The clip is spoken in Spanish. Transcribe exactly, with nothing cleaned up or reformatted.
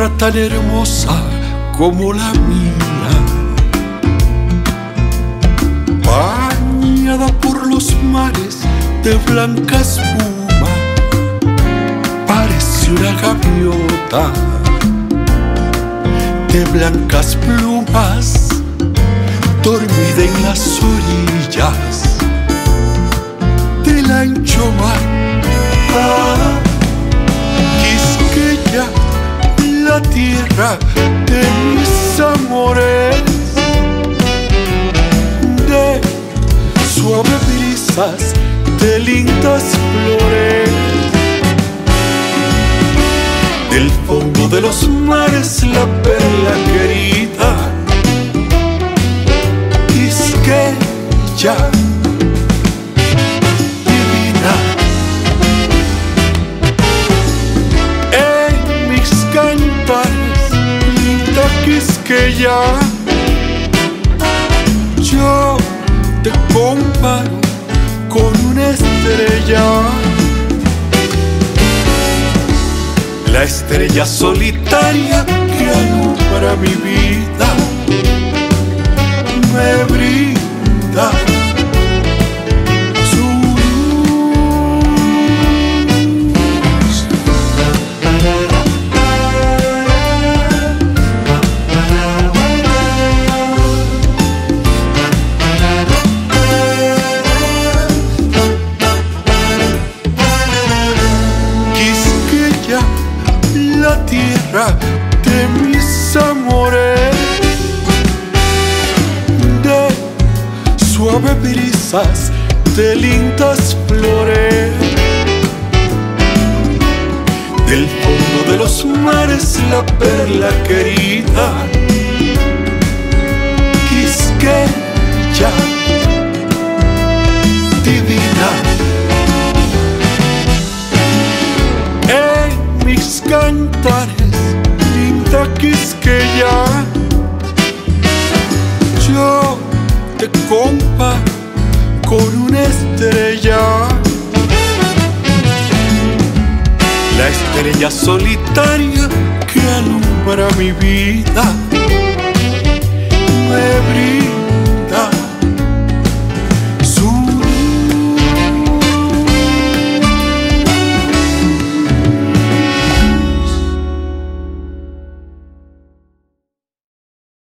tierra tan hermosa como la mía, bañada por los mares de blanca espuma, parece una gaviota de blancas plumas, dormida en las orillas del ancho mar. Ah, Quisqueya, la tierra de mis amores, de suaves brisas, de lindas flores, del fondo de los mares la perla querida, Quisqueya divina. En mis cantares, linda Quisqueya, yo te comparo con una estrella, la estrella solitaria que alumbra mi vida, me brinda su luz. Quisqueya, la tierra de mis amores, de suaves brisas, de lindas flores, del fondo de los mares la perla querida, Quisqueya divina. En mis cantares, linda Quisqueya, yo te comparo con una estrella, la estrella solitaria que alumbra mi vida, me brilla